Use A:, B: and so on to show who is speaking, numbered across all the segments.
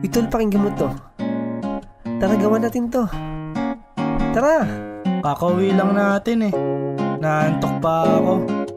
A: Itol, pakinggan mo to. Tara, gawa natin to. Tara.
B: Kakauwi lang natin eh. Naantok pa ako.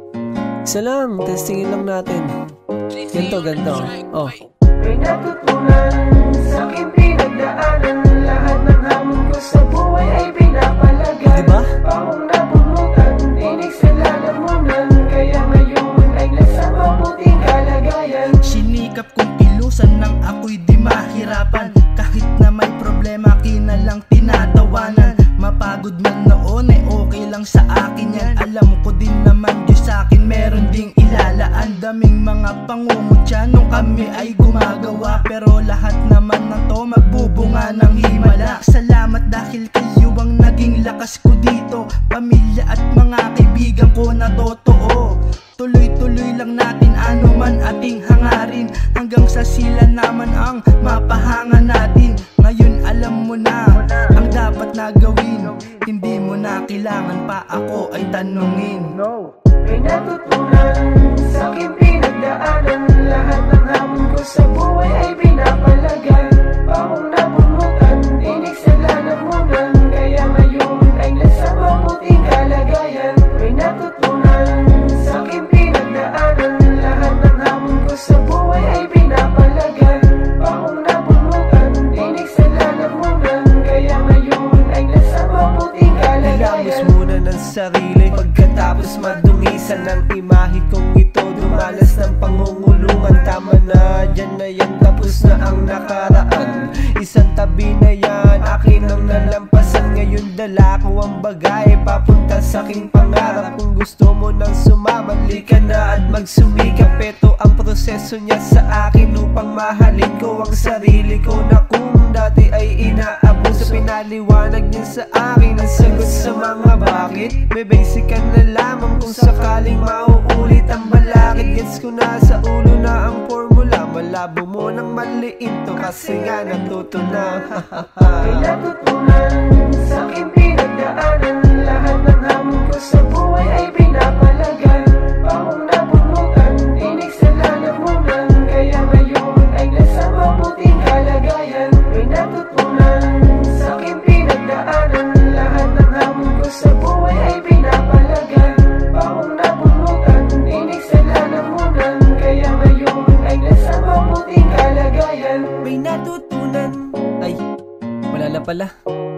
A: Isa lang, testingin lang natin. Ganto. Oh.
C: May natutunan sa aking pinagdaanan. Lahat ng hamon ko sa buhay ay pinapalagan.
A: Diba?
C: Pangong nabunutan, inig sa lalamunan. Kaya ngayon ay nasa mabuting kalagayan.
B: Sinikap kong kilusan nang ako'y di mahirapan. Kahit na may problema, kinalang tinatawanan. Mapagod man noon ay okay lang sa akin yan. Alam ko din naman Diyos sa'kin meron ding ilalaan. Daming mga pangungutya nung kami ay gumagawa. Pero lahat naman na to magbubunga ng himala. Salamat dahil kayo ang naging lakas ko dito. Pamilya at mga kaibigan ko na totoo. Tuloy-tuloy lang natin ano man ating hangarin. Hanggang sa sila naman ang mapahanga natin. Ngayon alam mo na ang dapat na gawin. Hindi mo na kailangan pa ako ay tanungin.
C: May natutunan sa aking pinagdaanan. Lahat ng hamon ko sa buhay ay pinapalagan. Pangong nabunutan, inig sa lalamunan. Kaya ngayon ay nasa mabuting kalagayan. May natutunan sa aking pinagdaanan. Lahat ng hamon ko sa buhay ay pinapalagan. Pangong nabunutan, inig sa lalamunan. Kaya ngayon ay nasa mabuting
A: Hilamos
C: kalagayan.
A: muna ng sarili pagkatapos madungisan ng imahe kong ito. Dumalas ng pangungulungan. Tama na, dyan na yan, tapos na ang nakaraan. Isang tabi na yan, akin ang nalampasan. Ngayon dala ko ang bagay papunta sa aking pangarap. Kung gusto mo nang sumamali ka na at magsumikap. Ito ang proseso niya sa akin upang mahalin ko ang sarili ko na kung dati ay inaabuso. Pinaliwanag niya sa akin ang sagot sa mga bakit. May basic ka na lamang kung sakaling mauulit ang balakid. Gets ko na sa ulo na ang formula. Malabo mo nang maliit to kasi nga natuto na.
C: May natutunan sa aking pinagdaanan. Lahat ng hamon ko sa buhay ay pinapalagan. Pangong nabunutan, inig sa lalamunan. Kaya ngayon ay nasa mabuting kalagayan. May natutunan sa aking pinagdaanan. Lahat ng hamon ko sa buhay ay pinapalagan. Pangong nabunutan, inig sa lalamunan. Kaya ngayon ay nasa mabuting kalagayan.
A: May natutunan. Ay, wala na pala.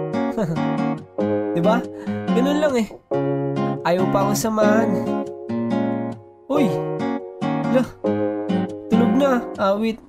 A: Diba? Ganun lang eh. Ayaw pa akong samahan. Uy! Lah, tulog na. Awit.